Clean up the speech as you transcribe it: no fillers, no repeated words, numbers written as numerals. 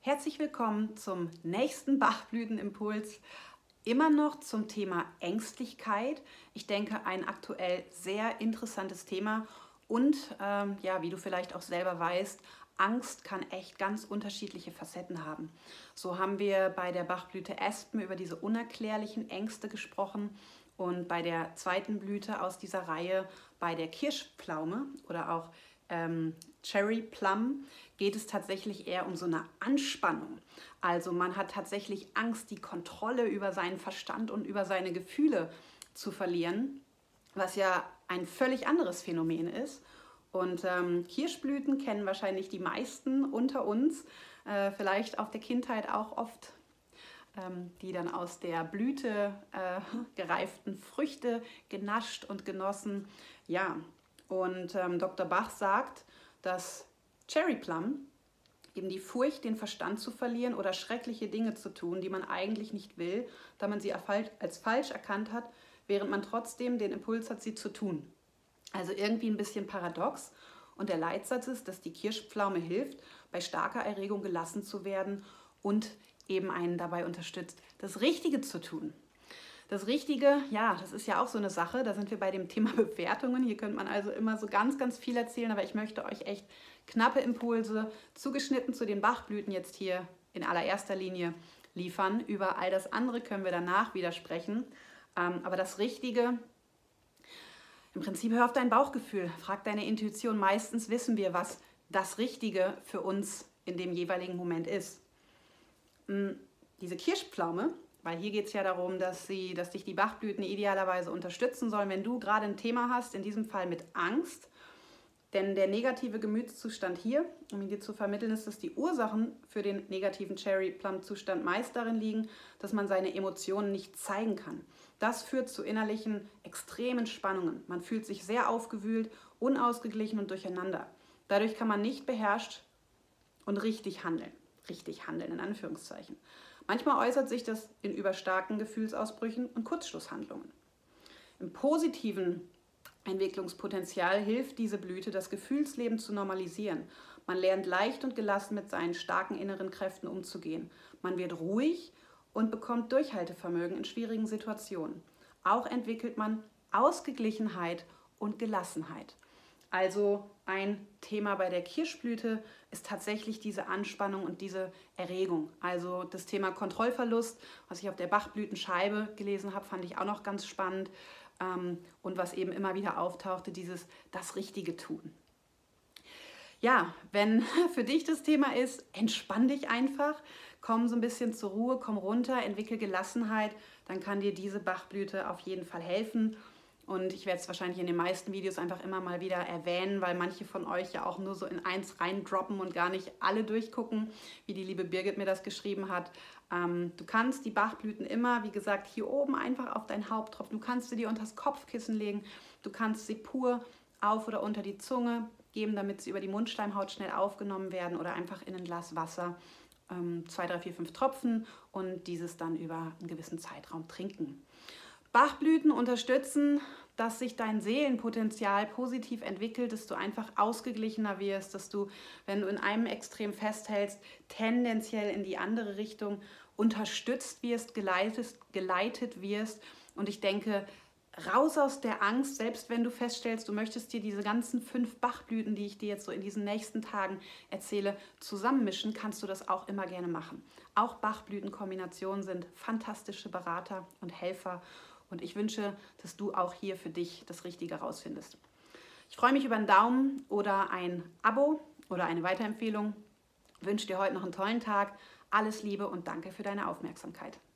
Herzlich willkommen zum nächsten Bachblütenimpuls. Immer noch zum Thema Ängstlichkeit. Ich denke, ein aktuell sehr interessantes Thema und ja, wie du vielleicht auch selber weißt, Angst kann echt ganz unterschiedliche Facetten haben. So haben wir bei der Bachblüte Aspen über diese unerklärlichen Ängste gesprochen und bei der zweiten Blüte aus dieser Reihe, bei der Kirschpflaume oder auch Cherry Plum, geht es tatsächlich eher um so eine Anspannung. Also man hat tatsächlich Angst, die Kontrolle über seinen Verstand und über seine Gefühle zu verlieren, was ja ein völlig anderes Phänomen ist. Und Kirschblüten kennen wahrscheinlich die meisten unter uns, vielleicht auf der Kindheit auch oft die dann aus der Blüte gereiften Früchte genascht und genossen. Ja, und Dr. Bach sagt, dass Cherry Plum eben die Furcht, den Verstand zu verlieren oder schreckliche Dinge zu tun, die man eigentlich nicht will, da man sie als falsch erkannt hat, während man trotzdem den Impuls hat, sie zu tun. Also irgendwie ein bisschen paradox. Und der Leitsatz ist, dass die Kirschpflaume hilft, bei starker Erregung gelassen zu werden und eben einen dabei unterstützt, das Richtige zu tun. Das Richtige, ja, das ist ja auch so eine Sache, da sind wir bei dem Thema Bewertungen. Hier könnte man also immer so ganz, ganz viel erzählen, aber ich möchte euch echt knappe Impulse, zugeschnitten zu den Bachblüten jetzt hier in allererster Linie liefern. Über all das andere können wir danach wieder sprechen. Aber das Richtige, im Prinzip hör auf dein Bauchgefühl, frag deine Intuition. Meistens wissen wir, was das Richtige für uns in dem jeweiligen Moment ist. Diese Kirschpflaume, weil hier geht es ja darum, dass dich die Bachblüten idealerweise unterstützen sollen, wenn du gerade ein Thema hast, in diesem Fall mit Angst. Denn der negative Gemütszustand hier, um ihn dir zu vermitteln, ist, dass die Ursachen für den negativen Cherry-Plum-Zustand meist darin liegen, dass man seine Emotionen nicht zeigen kann. Das führt zu innerlichen, extremen Spannungen. Man fühlt sich sehr aufgewühlt, unausgeglichen und durcheinander. Dadurch kann man nicht beherrscht und richtig handeln. Richtig handeln, in Anführungszeichen. Manchmal äußert sich das in überstarken Gefühlsausbrüchen und Kurzschlusshandlungen. Im positiven Entwicklungspotenzial hilft diese Blüte, das Gefühlsleben zu normalisieren. Man lernt leicht und gelassen mit seinen starken inneren Kräften umzugehen. Man wird ruhig und bekommt Durchhaltevermögen in schwierigen Situationen. Auch entwickelt man Ausgeglichenheit und Gelassenheit. Also ein Thema bei der Kirschblüte ist tatsächlich diese Anspannung und diese Erregung. Also das Thema Kontrollverlust, was ich auf der Bachblütenscheibe gelesen habe, fand ich auch noch ganz spannend. Und was eben immer wieder auftauchte, das Richtige tun. Ja, wenn für dich das Thema ist, entspann dich einfach, komm so ein bisschen zur Ruhe, komm runter, entwickel Gelassenheit, dann kann dir diese Bachblüte auf jeden Fall helfen. Und ich werde es wahrscheinlich in den meisten Videos einfach immer mal wieder erwähnen, weil manche von euch ja auch nur so in eins reindroppen und gar nicht alle durchgucken, wie die liebe Birgit mir das geschrieben hat. Du kannst die Bachblüten immer, wie gesagt, hier oben einfach auf dein Haupt tropfen. Du kannst sie dir unter das Kopfkissen legen. Du kannst sie pur auf oder unter die Zunge geben, damit sie über die Mundschleimhaut schnell aufgenommen werden oder einfach in ein Glas Wasser 2, 3, 4, 5 Tropfen und dieses dann über einen gewissen Zeitraum trinken. Bachblüten unterstützen, dass sich dein Seelenpotenzial positiv entwickelt, dass du einfach ausgeglichener wirst, dass du, wenn du in einem Extrem festhältst, tendenziell in die andere Richtung unterstützt wirst, geleitet wirst. Und ich denke, raus aus der Angst, selbst wenn du feststellst, du möchtest dir diese ganzen 5 Bachblüten, die ich dir jetzt so in diesen nächsten Tagen erzähle, zusammenmischen, kannst du das auch immer gerne machen. Auch Bachblütenkombinationen sind fantastische Berater und Helfer. Und ich wünsche, dass du auch hier für dich das Richtige rausfindest. Ich freue mich über einen Daumen oder ein Abo oder eine Weiterempfehlung. Ich wünsche dir heute noch einen tollen Tag. Alles Liebe und danke für deine Aufmerksamkeit.